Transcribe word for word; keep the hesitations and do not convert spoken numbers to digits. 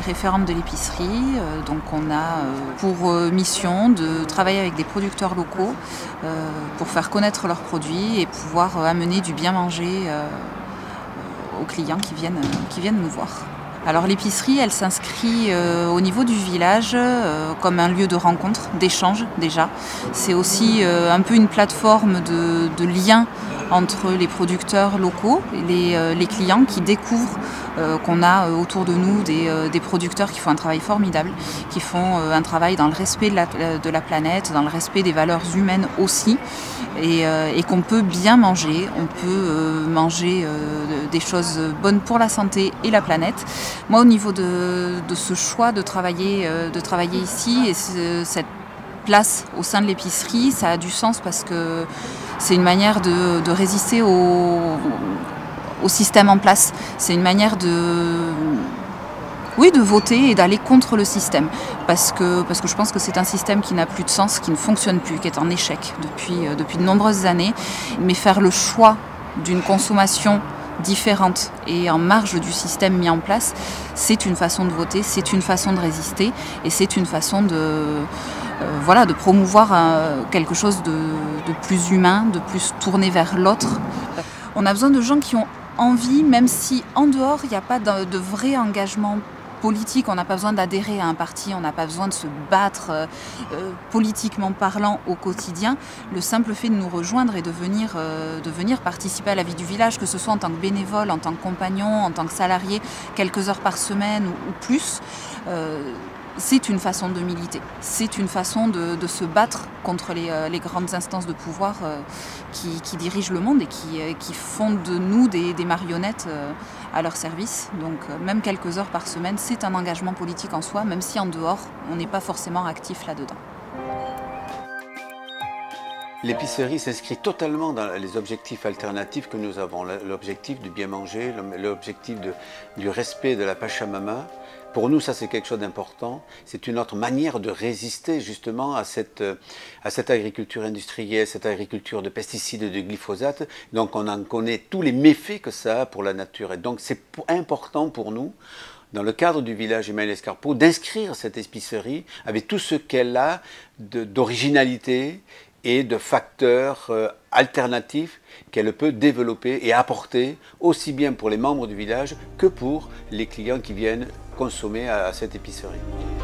référente de l'épicerie. Euh, donc on a euh, pour euh, mission de travailler avec des producteurs locaux euh, pour faire connaître leurs produits et pouvoir euh, amener du bien manger euh, aux clients qui viennent, euh, qui viennent nous voir. Alors l'épicerie, elle s'inscrit euh, au niveau du village euh, comme un lieu de rencontre, d'échange déjà. C'est aussi euh, un peu une plateforme de, de lien entre les producteurs locaux et les, euh, les clients qui découvrent euh, qu'on a euh, autour de nous des, euh, des producteurs qui font un travail formidable, qui font euh, un travail dans le respect de la, de la planète, dans le respect des valeurs humaines aussi, et, euh, et qu'on peut bien manger. On peut euh, manger euh, des choses bonnes pour la santé et la planète. Moi, au niveau de, de ce choix de travailler, euh, de travailler ici et ce, cette place au sein de l'épicerie, ça a du sens parce que c'est une manière de, de résister au, au système en place. C'est une manière de, oui, de voter et d'aller contre le système. Parce que, parce que je pense que c'est un système qui n'a plus de sens, qui ne fonctionne plus, qui est en échec depuis, depuis de nombreuses années. Mais faire le choix d'une consommation différente et en marge du système mis en place, c'est une façon de voter, c'est une façon de résister et c'est une façon de, euh, voilà, de promouvoir euh, quelque chose de, de plus humain, de plus tourné vers l'autre. On a besoin de gens qui ont envie, même si en dehors il n'y a pas de, de vrai engagement politique, on n'a pas besoin d'adhérer à un parti, on n'a pas besoin de se battre euh, euh, politiquement parlant au quotidien. Le simple fait de nous rejoindre et de venir, euh, de venir participer à la vie du village, que ce soit en tant que bénévole, en tant que compagnon, en tant que salarié, quelques heures par semaine ou, ou plus, euh, c'est une façon de militer. C'est une façon de, de se battre contre les, euh, les grandes instances de pouvoir euh, qui, qui dirigent le monde et qui, euh, qui font de nous des, des marionnettes euh, à leur service. Donc euh, même quelques heures par semaine, c'est un engagement politique en soi, même si en dehors, on n'est pas forcément actif là-dedans. L'épicerie s'inscrit totalement dans les objectifs alternatifs que nous avons. L'objectif du bien manger, l'objectif du respect de la Pachamama. Pour nous, ça c'est quelque chose d'important. C'est une autre manière de résister justement à cette, à cette agriculture industrielle, cette agriculture de pesticides et de glyphosate. Donc on en connaît tous les méfaits que ça a pour la nature. Et donc c'est important pour nous, dans le cadre du village Emmanuel Escarpot, d'inscrire cette épicerie avec tout ce qu'elle a d'originalité et de facteurs euh, alternatifs qu'elle peut développer et apporter aussi bien pour les membres du village que pour les clients qui viennent consommer à, à cette épicerie.